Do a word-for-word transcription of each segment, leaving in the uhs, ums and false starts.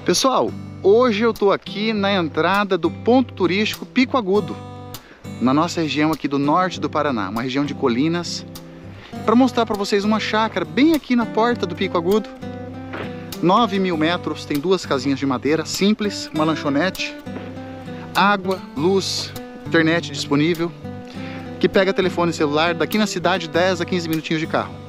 Pessoal, hoje eu estou aqui na entrada do ponto turístico Pico Agudo, na nossa região aqui do norte do Paraná, uma região de colinas, para mostrar para vocês uma chácara bem aqui na porta do Pico Agudo. nove mil metros, tem duas casinhas de madeira simples, uma lanchonete, água, luz, internet disponível, que pega telefone celular daqui na cidade dez a quinze minutinhos de carro.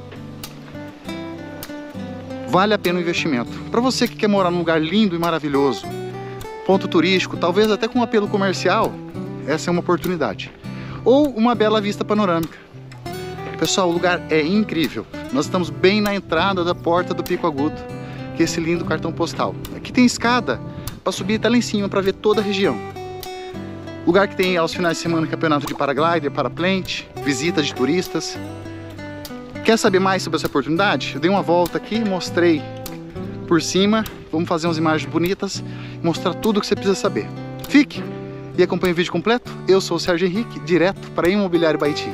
Vale a pena o investimento. Para você que quer morar num lugar lindo e maravilhoso, ponto turístico, talvez até com um apelo comercial, essa é uma oportunidade. Ou uma bela vista panorâmica. Pessoal, o lugar é incrível. Nós estamos bem na entrada da porta do Pico Agudo, que é esse lindo cartão postal. Aqui tem escada para subir até lá em cima para ver toda a região. Lugar que tem aos finais de semana campeonato de paraglider, parapente, visitas de turistas. Quer saber mais sobre essa oportunidade? Eu dei uma volta aqui, mostrei por cima. Vamos fazer umas imagens bonitas e mostrar tudo o que você precisa saber. Fique e acompanhe o vídeo completo. Eu sou o Sérgio Henrique, direto para Imobiliário Baiti.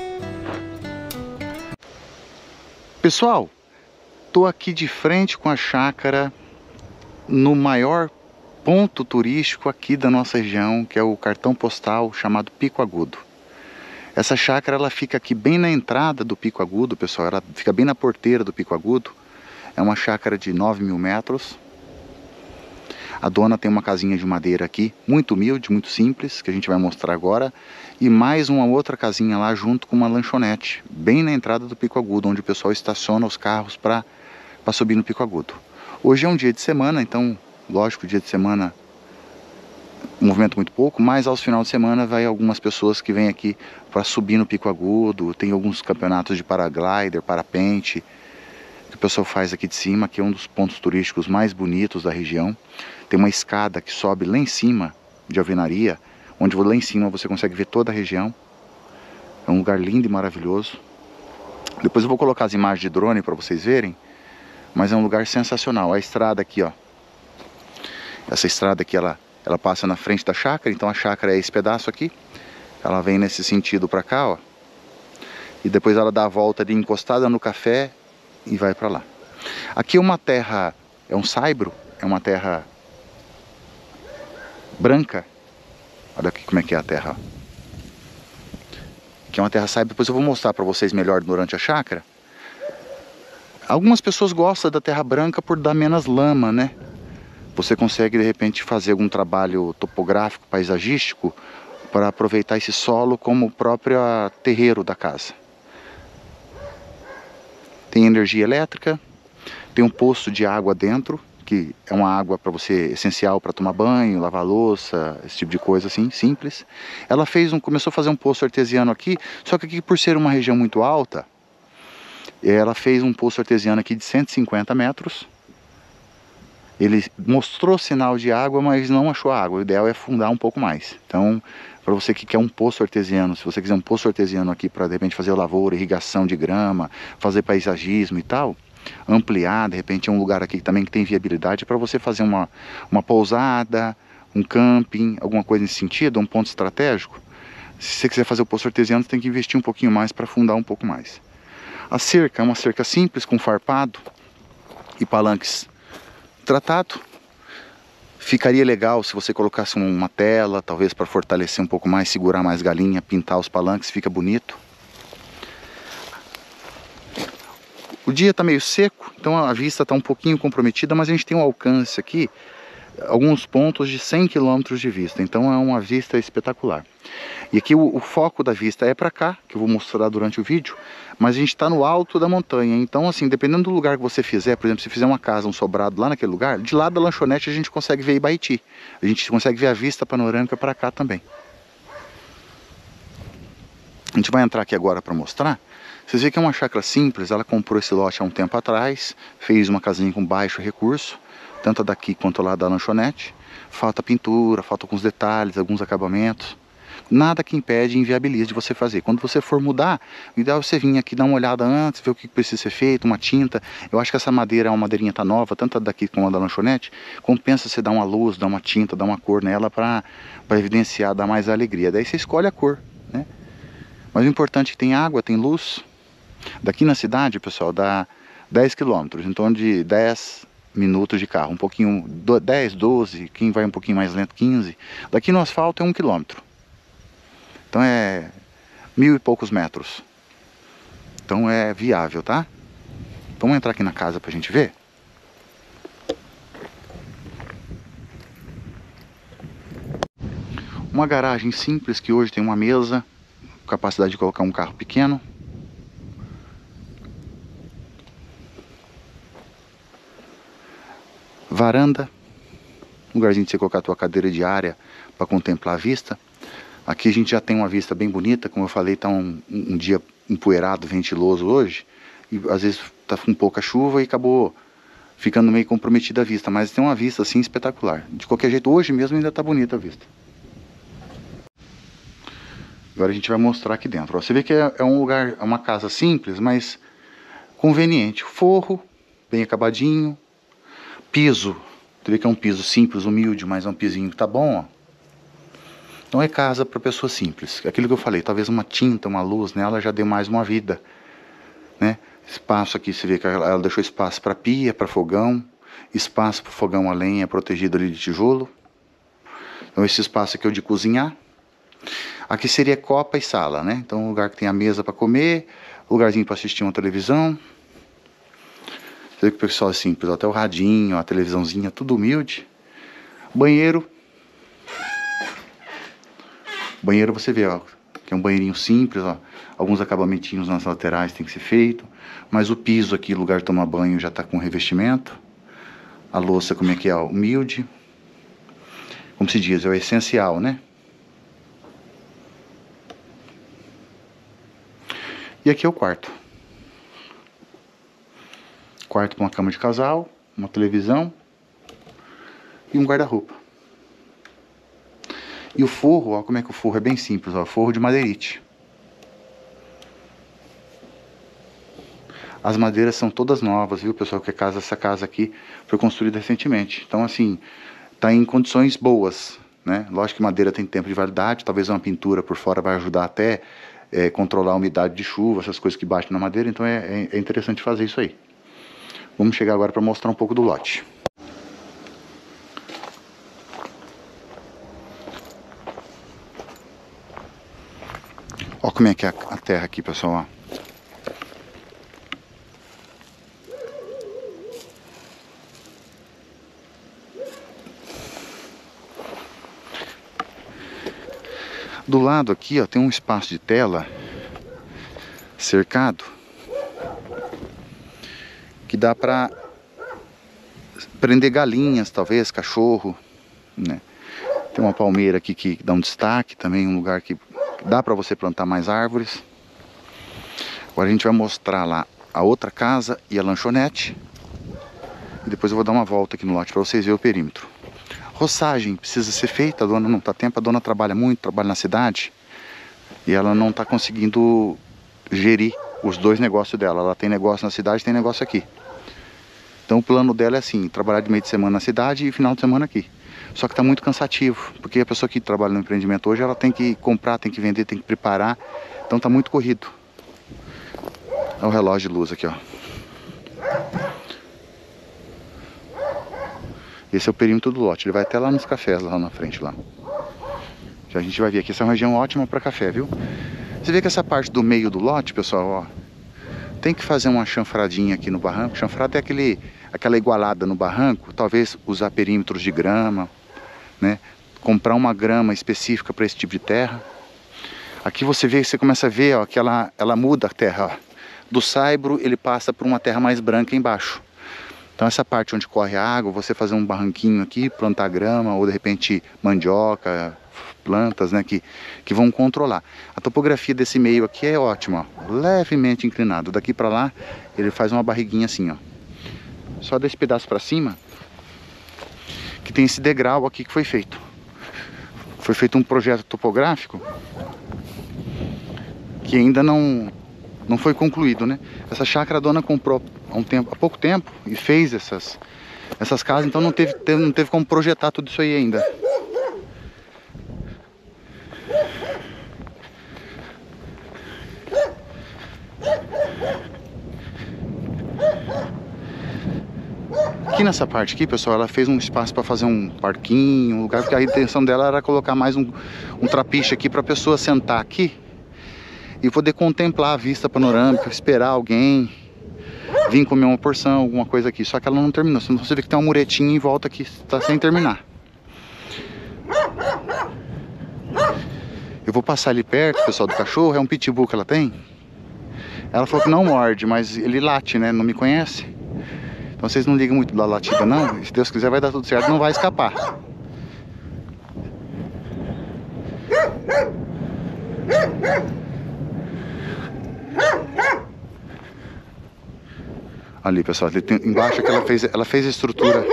Pessoal, estou aqui de frente com a chácara no maior ponto turístico aqui da nossa região, que é o cartão postal chamado Pico Agudo. Essa chácara ela fica aqui bem na entrada do Pico Agudo, pessoal. Ela fica bem na porteira do Pico Agudo. É uma chácara de nove mil metros. A dona tem uma casinha de madeira aqui, muito humilde, muito simples, que a gente vai mostrar agora. E mais uma outra casinha lá junto com uma lanchonete, bem na entrada do Pico Agudo, onde o pessoal estaciona os carros para para subir no Pico Agudo. Hoje é um dia de semana, então, lógico, dia de semana movimento muito pouco, mas aos finais de semana vai algumas pessoas que vêm aqui para subir no Pico Agudo. Tem alguns campeonatos de paraglider, parapente, que o pessoal faz aqui de cima, que é um dos pontos turísticos mais bonitos da região. Tem uma escada que sobe lá em cima de alvenaria, onde lá em cima você consegue ver toda a região. É um lugar lindo e maravilhoso. Depois eu vou colocar as imagens de drone para vocês verem, mas é um lugar sensacional. A estrada aqui, ó, essa estrada aqui, ela Ela passa na frente da chácara, então a chácara é esse pedaço aqui. Ela vem nesse sentido para cá, ó. E depois ela dá a volta de encostada no café e vai para lá. Aqui é uma terra, é um saibro, é uma terra branca. Olha aqui como é que é a terra. Aqui é uma terra saibro, depois eu vou mostrar para vocês melhor durante a chácara. Algumas pessoas gostam da terra branca por dar menos lama, né? Você consegue de repente fazer algum trabalho topográfico, paisagístico, para aproveitar esse solo como o próprio terreiro da casa. Tem energia elétrica, tem um poço de água dentro, que é uma água para você essencial para tomar banho, lavar louça, esse tipo de coisa assim, simples. Ela fez um, começou a fazer um poço artesiano aqui, só que aqui por ser uma região muito alta, ela fez um poço artesiano aqui de cento e cinquenta metros. Ele mostrou sinal de água, mas não achou água. O ideal é afundar um pouco mais. Então, para você que quer um poço artesiano, se você quiser um poço artesiano aqui para de repente fazer lavoura, irrigação de grama, fazer paisagismo e tal, ampliar, de repente é um lugar aqui também que tem viabilidade para você fazer uma, uma pousada, um camping, alguma coisa nesse sentido, um ponto estratégico. Se você quiser fazer o poço artesiano, você tem que investir um pouquinho mais para afundar um pouco mais. A cerca é uma cerca simples, com farpado e palanques tratado. Ficaria legal se você colocasse uma tela, talvez para fortalecer um pouco mais, segurar mais galinha, pintar os palanques, fica bonito. O dia está meio seco, então a vista está um pouquinho comprometida, mas a gente tem um alcance aqui, alguns pontos de cem quilômetros de vista, então é uma vista espetacular. E aqui o, o foco da vista é para cá, que eu vou mostrar durante o vídeo, mas a gente está no alto da montanha, então assim, dependendo do lugar que você fizer, por exemplo, se fizer uma casa, um sobrado lá naquele lugar, de lá da lanchonete a gente consegue ver Ibaiti, a gente consegue ver a vista panorâmica para cá também. A gente vai entrar aqui agora para mostrar. Vocês veem que é uma chácara simples, ela comprou esse lote há um tempo atrás, fez uma casinha com baixo recurso, tanto a daqui quanto lá da lanchonete. Falta pintura, falta alguns detalhes, alguns acabamentos. Nada que impede e inviabilize de você fazer. Quando você for mudar, o ideal é você vir aqui dar uma olhada antes, ver o que precisa ser feito, uma tinta. Eu acho que essa madeira é uma madeirinha tá nova, tanto a daqui como a da lanchonete. Compensa você dar uma luz, dar uma tinta, dar uma cor nela para para evidenciar, dar mais alegria. Daí você escolhe a cor, né? Mas o importante é que tem água, tem luz. Daqui na cidade, pessoal, dá dez quilômetros, em torno de dez, minutos de carro, um pouquinho, dez, doze, quem vai um pouquinho mais lento, quinze. Daqui no asfalto é um quilômetro. Então é mil e poucos metros. Então é viável, tá? Vamos entrar aqui na casa pra gente ver? Uma garagem simples que hoje tem uma mesa, capacidade de colocar um carro pequeno. Varanda, lugarzinho de você colocar a tua cadeira de área para contemplar a vista. Aqui a gente já tem uma vista bem bonita, como eu falei, tá um, um dia empoeirado, ventiloso hoje, e às vezes tá com pouca chuva e acabou ficando meio comprometida a vista, mas tem uma vista assim espetacular. De qualquer jeito, hoje mesmo ainda tá bonita a vista. Agora a gente vai mostrar aqui dentro. Ó, você vê que é, é um lugar, é uma casa simples, mas conveniente. Forro, bem acabadinho. Piso, você vê que é um piso simples, humilde, mas é um pisinho que tá bom, ó. Então é casa para pessoa simples. Aquilo que eu falei, talvez uma tinta, uma luz nela já dê mais uma vida, né? Espaço aqui, você vê que ela deixou espaço para pia, para fogão, espaço para fogão a lenha protegido ali de tijolo. Então esse espaço aqui é o de cozinhar. Aqui seria copa e sala, né? Então um lugar que tem a mesa para comer, lugarzinho para assistir uma televisão. Você vê que o pessoal é simples, até o radinho, a televisãozinha, tudo humilde. Banheiro. Banheiro você vê, ó, que é um banheirinho simples, ó. Alguns acabamentinhos nas laterais tem que ser feito. Mas o piso aqui, lugar de tomar banho, já está com revestimento. A louça, como é que é, ó, humilde. Como se diz, é o essencial, né? E aqui é o quarto. Quarto com uma cama de casal, uma televisão e um guarda-roupa. E o forro, ó, como é que o forro é bem simples, ó, forro de madeirite. As madeiras são todas novas, viu, pessoal? Que a casa, essa casa aqui foi construída recentemente. Então, assim, tá em condições boas, né? Lógico que madeira tem tempo de validade, talvez uma pintura por fora vai ajudar até é, controlar a umidade de chuva, essas coisas que batem na madeira, então é, é interessante fazer isso aí. Vamos chegar agora para mostrar um pouco do lote. Ó como é que é a terra aqui, pessoal, ó. Do lado aqui, ó, tem um espaço de tela cercado que dá para prender galinhas, talvez, cachorro, né? Tem uma palmeira aqui que dá um destaque também, um lugar que dá para você plantar mais árvores. Agora a gente vai mostrar lá a outra casa e a lanchonete. E depois eu vou dar uma volta aqui no lote para vocês verem o perímetro. Roçagem precisa ser feita, a dona não está tempo, a dona trabalha muito, trabalha na cidade. E ela não está conseguindo gerir os dois negócios dela. Ela tem negócio na cidade e tem negócio aqui. Então o plano dela é assim, trabalhar de meio de semana na cidade e final de semana aqui. Só que está muito cansativo, porque a pessoa que trabalha no empreendimento hoje, ela tem que comprar, tem que vender, tem que preparar. Então está muito corrido. Olha o relógio de luz aqui, ó. Esse é o perímetro do lote, ele vai até lá nos cafés, lá na frente, lá. Já a gente vai ver aqui, essa é uma região ótima para café, viu? Você vê que essa parte do meio do lote, pessoal, ó, tem que fazer uma chanfradinha aqui no barranco. Chanfrada é aquele, aquela igualada no barranco, talvez usar perímetros de grama, né? Comprar uma grama específica para esse tipo de terra. Aqui você vê, você começa a ver, ó, que ela, ela muda a terra, ó. Do saibro ele passa por uma terra mais branca embaixo. Então essa parte onde corre a água, você fazer um barranquinho aqui, plantar grama ou de repente mandioca, plantas, né, que, que vão controlar. A topografia desse meio aqui é ótima, ó, levemente inclinado. Daqui para lá ele faz uma barriguinha assim, ó. Só desse pedaço para cima que tem esse degrau aqui que foi feito. Foi feito um projeto topográfico que ainda não não foi concluído, né? Essa chácara a dona comprou há, um tempo, há pouco tempo e fez essas, essas casas, então não teve, teve, não teve como projetar tudo isso aí ainda. Aqui nessa parte aqui, pessoal, ela fez um espaço para fazer um parquinho, um lugar, porque a intenção dela era colocar mais um, um trapiche aqui para a pessoa sentar aqui e poder contemplar a vista panorâmica, esperar alguém vir comer uma porção, alguma coisa aqui. Só que ela não terminou, senão você vê que tem uma muretinha em volta aqui, está sem terminar. Eu vou passar ali perto, pessoal, do cachorro, é um pitbull que ela tem. Ela falou que não morde, mas ele late, né, não me conhece. Então vocês não ligam muito da latida não, se Deus quiser vai dar tudo certo, não vai escapar. Ali, pessoal, ali tem, embaixo que ela fez, ela fez a estrutura.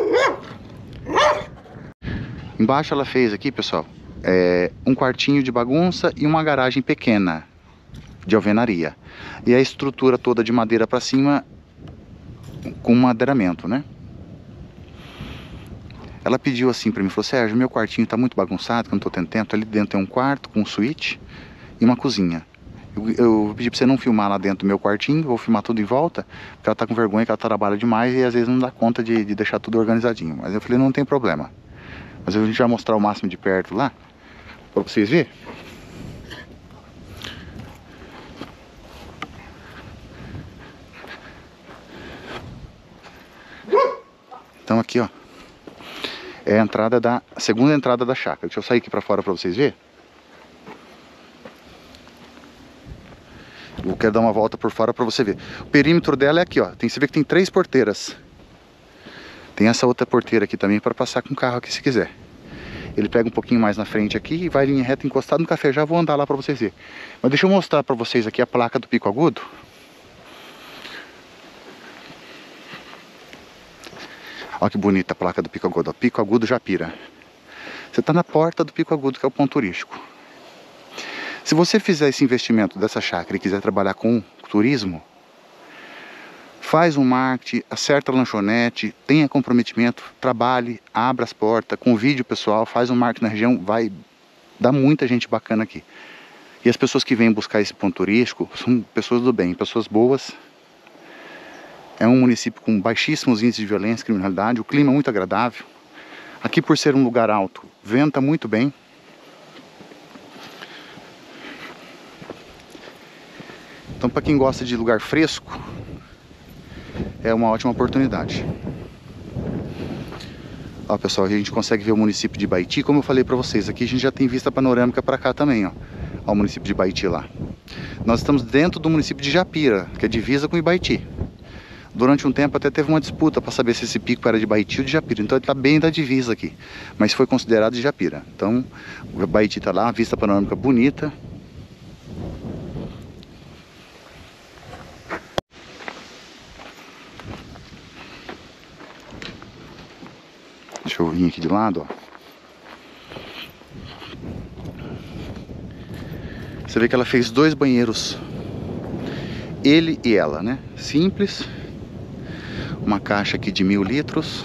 Embaixo ela fez aqui, pessoal, é, um quartinho de bagunça e uma garagem pequena de alvenaria. E a estrutura toda de madeira para cima com madeiramento, né? Ela pediu assim para mim, falou: Sérgio, meu quartinho tá muito bagunçado, que eu não tô tendo tempo. Ali dentro tem um quarto com um suíte e uma cozinha. Eu, eu pedi para você não filmar lá dentro do meu quartinho, vou filmar tudo em volta, porque ela tá com vergonha, que ela trabalha demais e às vezes não dá conta de, de deixar tudo organizadinho. Mas eu falei, não tem problema. Mas a gente vai mostrar o máximo de perto lá, para vocês verem. Então aqui, ó, é a entrada da a segunda entrada da chácara. Deixa eu sair aqui para fora para vocês verem. Eu quero dar uma volta por fora para você ver. O perímetro dela é aqui, ó. Tem, você vê que tem três porteiras. Tem essa outra porteira aqui também para passar com o carro aqui se quiser. Ele pega um pouquinho mais na frente aqui e vai em linha reta encostado no café. Já vou andar lá para vocês verem. Mas deixa eu mostrar para vocês aqui a placa do Pico Agudo. Olha que bonita a placa do Pico Agudo. Pico Agudo Japira. Você está na porta do Pico Agudo, que é o ponto turístico. Se você fizer esse investimento dessa chácara e quiser trabalhar com turismo, faz um marketing, acerta a lanchonete, tenha comprometimento, trabalhe, abra as portas, convide o pessoal, faz um marketing na região, vai dar muita gente bacana aqui. E as pessoas que vêm buscar esse ponto turístico são pessoas do bem, pessoas boas. É um município com baixíssimos índices de violência e criminalidade, o clima é muito agradável. Aqui, por ser um lugar alto, venta muito bem. Então, para quem gosta de lugar fresco, é uma ótima oportunidade. Ó, pessoal, a gente consegue ver o município de Baiti. Como eu falei para vocês, aqui a gente já tem vista panorâmica para cá também, ó. Ó, o município de Baiti lá. Nós estamos dentro do município de Japira, que é divisa com Ibaiti. Durante um tempo até teve uma disputa para saber se esse pico era de Baiti ou de Japira. Então ele está bem da divisa aqui, mas foi considerado de Japira. Então o Baiti está lá, uma vista panorâmica bonita. Deixa eu vir aqui de lado, ó. Você vê que ela fez dois banheiros, ele e ela, né? Simples. Uma caixa aqui de mil litros.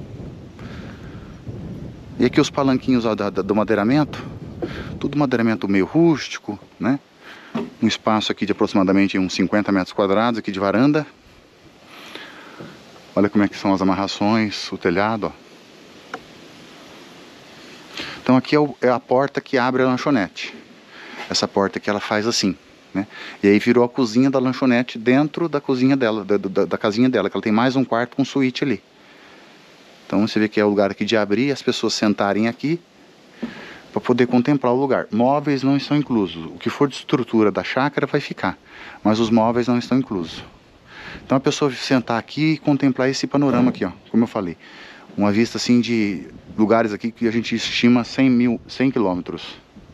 E aqui os palanquinhos, ó, da, da, do madeiramento. Tudo madeiramento meio rústico, né? Um espaço aqui de aproximadamente uns cinquenta metros quadrados aqui de varanda. Olha como é que são as amarrações, o telhado, ó. Então aqui é, o, é a porta que abre a lanchonete. Essa porta que ela faz assim, né? E aí virou a cozinha da lanchonete dentro da cozinha dela, da, da, da casinha dela, que ela tem mais um quarto com suíte ali. Então você vê que é o lugar aqui de abrir, as pessoas sentarem aqui para poder contemplar o lugar. Móveis não estão inclusos. O que for de estrutura da chácara vai ficar, mas os móveis não estão inclusos. Então a pessoa sentar aqui e contemplar esse panorama aqui, ó, como eu falei. Uma vista assim de lugares aqui que a gente estima cem mil, cem quilômetros.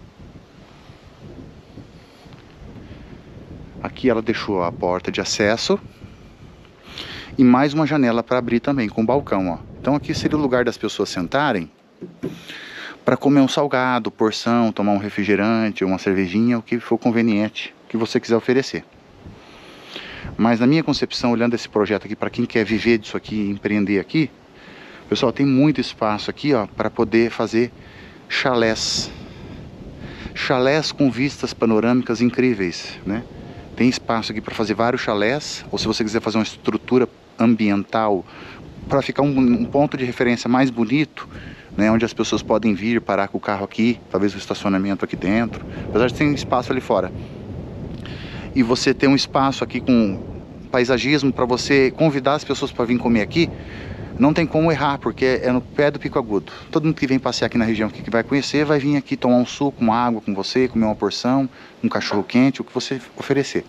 Aqui ela deixou a porta de acesso e mais uma janela para abrir também, com balcão, ó. Então aqui seria o lugar das pessoas sentarem para comer um salgado, porção, tomar um refrigerante, uma cervejinha, o que for conveniente, que você quiser oferecer. Mas na minha concepção, olhando esse projeto aqui, para quem quer viver disso aqui, empreender aqui, pessoal, tem muito espaço aqui, ó, para poder fazer chalés. Chalés com vistas panorâmicas incríveis, né? Tem espaço aqui para fazer vários chalés, ou se você quiser fazer uma estrutura ambiental para ficar um, um ponto de referência mais bonito, né, onde as pessoas podem vir parar com o carro aqui, talvez o estacionamento aqui dentro, apesar de ter um espaço ali fora. E você ter um espaço aqui com paisagismo para você convidar as pessoas para vir comer aqui, não tem como errar, porque é no pé do Pico Agudo. Todo mundo que vem passear aqui na região que vai conhecer, vai vir aqui tomar um suco, uma água com você, comer uma porção, um cachorro quente, o que você oferecer.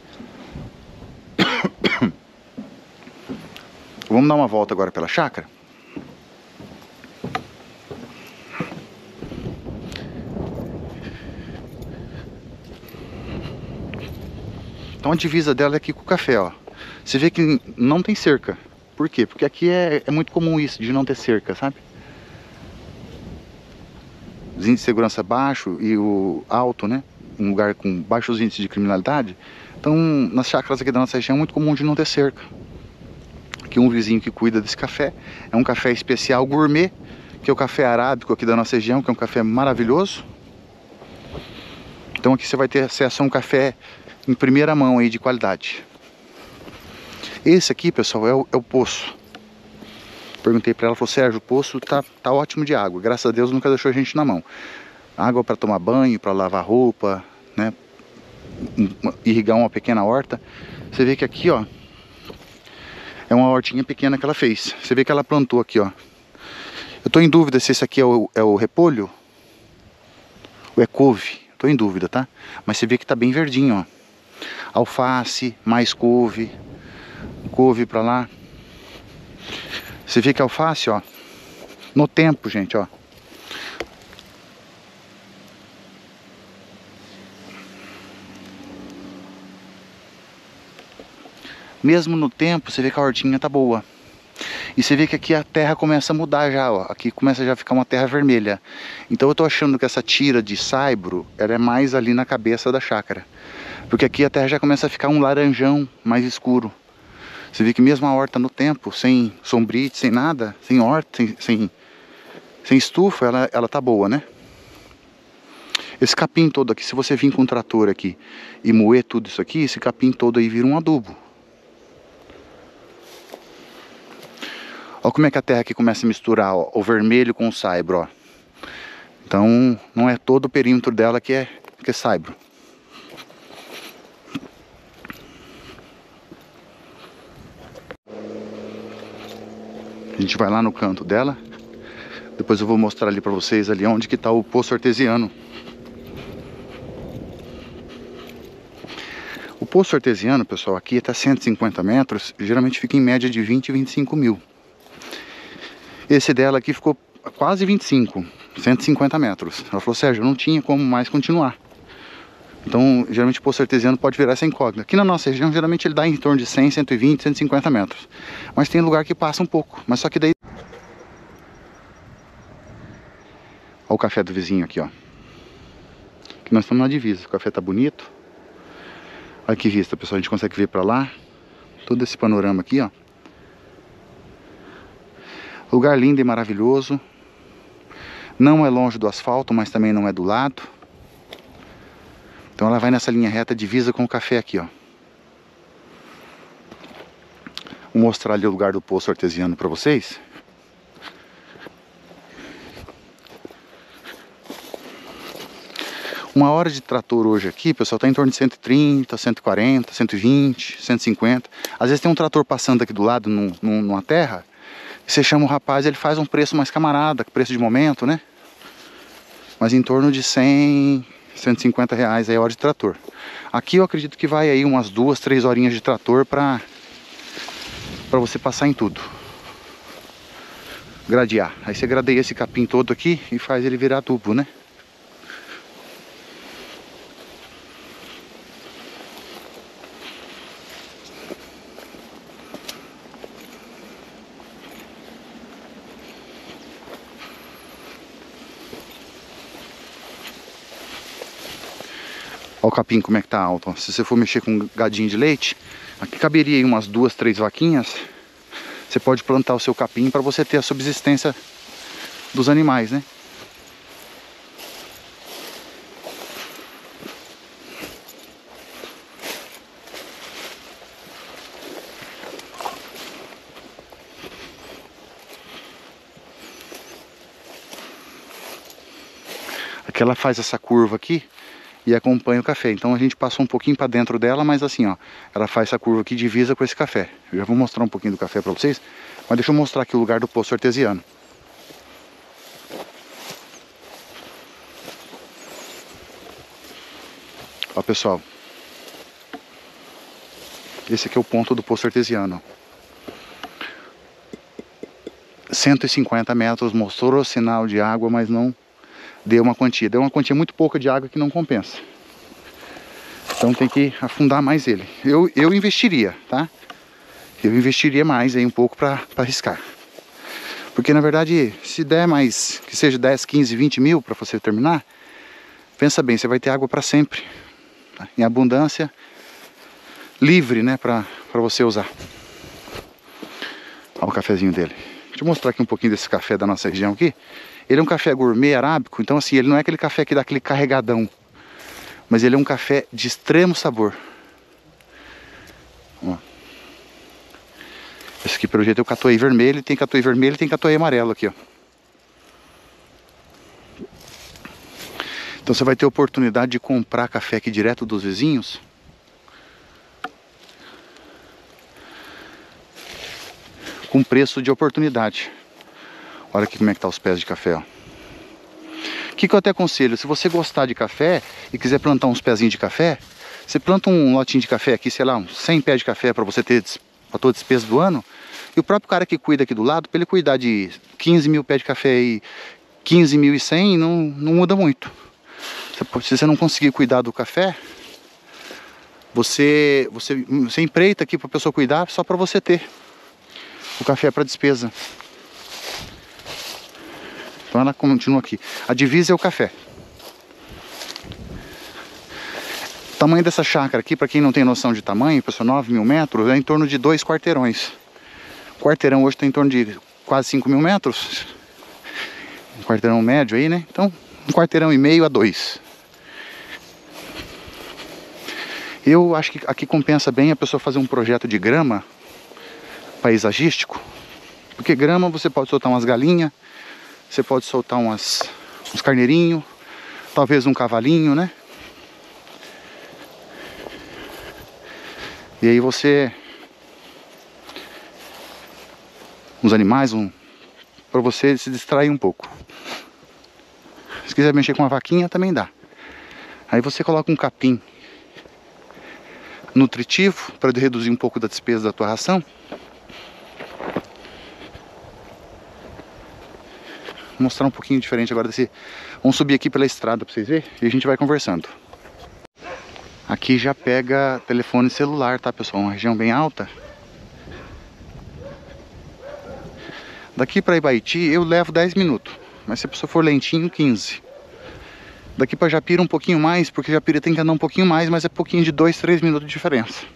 Vamos dar uma volta agora pela chácara. Então a divisa dela é aqui com o café, ó. Você vê que não tem cerca. Por quê? Porque aqui é, é muito comum isso, de não ter cerca, sabe? Os índices de segurança baixo e o alto, né? Um lugar com baixos índices de criminalidade. Então, nas chácaras aqui da nossa região é muito comum de não ter cerca. Aqui um vizinho que cuida desse café. É um café especial gourmet, que é o café arábico aqui da nossa região, que é um café maravilhoso. Então aqui você vai ter acesso a um café em primeira mão aí, de qualidade. Esse aqui, pessoal, é o, é o poço. Perguntei pra ela, falou, Sérgio, o poço tá, tá ótimo de água. Graças a Deus nunca deixou a gente na mão. Água para tomar banho, para lavar roupa, né? Irrigar uma pequena horta. Você vê que aqui, ó, é uma hortinha pequena que ela fez. Você vê que ela plantou aqui, ó. Eu tô em dúvida se esse aqui é o, é o repolho ou é couve. Tô em dúvida, tá? Mas você vê que tá bem verdinho, ó. Alface, mais couve. Couve pra lá. Você vê que a alface, ó, no tempo, gente, ó. Mesmo no tempo, você vê que a hortinha tá boa. E você vê que aqui a terra começa a mudar já, ó. Aqui começa já a ficar uma terra vermelha. Então eu tô achando que essa tira de saibro, ela é mais ali na cabeça da chácara. Porque aqui a terra já começa a ficar um laranjão mais escuro. Você vê que mesmo a horta no tempo, sem sombrite, sem nada, sem horta, sem, sem, sem estufa, ela, ela tá boa, né? Esse capim todo aqui, se você vir com um trator aqui e moer tudo isso aqui, esse capim todo aí vira um adubo. Olha como é que a terra aqui começa a misturar, ó, o vermelho com o saibro, ó. Então, não é todo o perímetro dela que é, que é saibro. A gente vai lá no canto dela. Depois eu vou mostrar ali pra vocês ali onde que tá o poço artesiano. O poço artesiano, pessoal, aqui tá cento e cinquenta metros. Geralmente fica em média de vinte e vinte e cinco mil. Esse dela aqui ficou quase vinte e cinco, cento e cinquenta metros. Ela falou, Sérgio, não tinha como mais continuar. Então, geralmente o poço artesiano pode virar essa incógnita. Aqui na nossa região, geralmente ele dá em torno de cem, cento e vinte, cento e cinquenta metros. Mas tem lugar que passa um pouco. Mas só que daí... Olha o café do vizinho aqui, ó. Aqui nós estamos na divisa. O café tá bonito. Olha que vista, pessoal. A gente consegue ver pra lá. Todo esse panorama aqui, ó. Lugar lindo e maravilhoso. Não é longe do asfalto, mas também não é do lado. Então ela vai nessa linha reta, divisa com o café aqui, ó. Vou mostrar ali o lugar do poço artesiano para vocês. Uma hora de trator hoje aqui, pessoal, tá em torno de cento e trinta, cento e quarenta, cento e vinte, cento e cinquenta. Às vezes tem um trator passando aqui do lado num, num, numa terra, e você chama o rapaz, ele faz um preço mais camarada, preço de momento, né? Mas em torno de cem, cento e cinquenta reais aí a hora de trator. Aqui eu acredito que vai aí umas duas, três horinhas de trator pra, pra você passar em tudo. Gradear. Aí você gradeia esse capim todo aqui e faz ele virar tubo, né? Olha o capim como é que tá alto, ó. Se você for mexer com gadinho de leite, aqui caberia aí umas duas, três vaquinhas. Você pode plantar o seu capim para você ter a subsistência dos animais, né? Aqui ela faz essa curva aqui e acompanha o café. Então a gente passou um pouquinho para dentro dela, mas assim, ó, ela faz essa curva aqui, divisa com esse café. Eu já vou mostrar um pouquinho do café para vocês, mas deixa eu mostrar aqui o lugar do poço artesiano. Ó, pessoal, esse aqui é o ponto do poço artesiano. cento e cinquenta metros, mostrou sinal de água, mas não deu uma quantia. Deu uma quantia muito pouca de água que não compensa. Então tem que afundar mais ele. Eu, eu investiria, tá? Eu investiria mais aí um pouco para arriscar. Porque na verdade, se der mais, que seja dez, quinze, vinte mil para você terminar, pensa bem, você vai ter água para sempre. Tá? Em abundância, livre, né, para você usar. Olha o cafezinho dele. Deixa eu mostrar aqui um pouquinho desse café da nossa região aqui. Ele é um café gourmet arábico, então assim, ele não é aquele café que dá aquele carregadão. Mas ele é um café de extremo sabor. Ó. Esse aqui pelo jeito é o catuai vermelho, tem catuai vermelho e tem catuai amarelo aqui, ó. Então você vai ter a oportunidade de comprar café aqui direto dos vizinhos. Com preço de oportunidade. Olha aqui como é que tá os pés de café, ó. O que, que eu até aconselho? Se você gostar de café e quiser plantar uns pezinhos de café, você planta um lotinho de café aqui, sei lá, uns cem pés de café para você ter para toda a despesa do ano. E o próprio cara que cuida aqui do lado, para ele cuidar de quinze mil pés de café e quinze mil e cem, não, não muda muito. Se você não conseguir cuidar do café, você, você, você empreita aqui para a pessoa cuidar só para você ter. O café é para despesa. Então ela continua aqui. A divisa é o café. O tamanho dessa chácara aqui, para quem não tem noção de tamanho, pessoal, nove mil metros, é em torno de dois quarteirões. O quarteirão hoje está em torno de quase cinco mil metros. Um quarteirão médio aí, né? Então, um quarteirão e meio a dois. Eu acho que aqui compensa bem a pessoa fazer um projeto de grama paisagístico. Porque grama você pode soltar umas galinhas, você pode soltar umas, uns carneirinhos, talvez um cavalinho, né? E aí você... uns animais, um, para você se distrair um pouco. Se quiser mexer com uma vaquinha, também dá. Aí você coloca um capim nutritivo, para reduzir um pouco da despesa da tua ração. Vou mostrar um pouquinho diferente agora desse... Vamos subir aqui pela estrada para vocês verem e a gente vai conversando. Aqui já pega telefone celular, tá, pessoal? Uma região bem alta. Daqui para Ibaiti eu levo dez minutos, mas se a pessoa for lentinho, quinze. Daqui para Japira um pouquinho mais, porque Japira tem que andar um pouquinho mais, mas é pouquinho de dois, três minutos de diferença.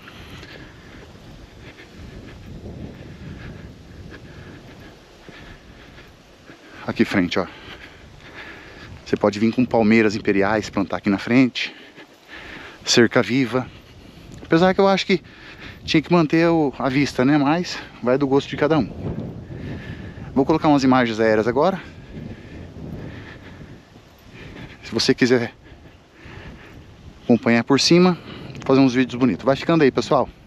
Aqui frente, ó. Você pode vir com palmeiras imperiais, plantar aqui na frente. Cerca viva. Apesar que eu acho que tinha que manter o, a vista, né? Mas vai do gosto de cada um. Vou colocar umas imagens aéreas agora. Se você quiser acompanhar por cima, fazer uns vídeos bonitos. Vai ficando aí, pessoal.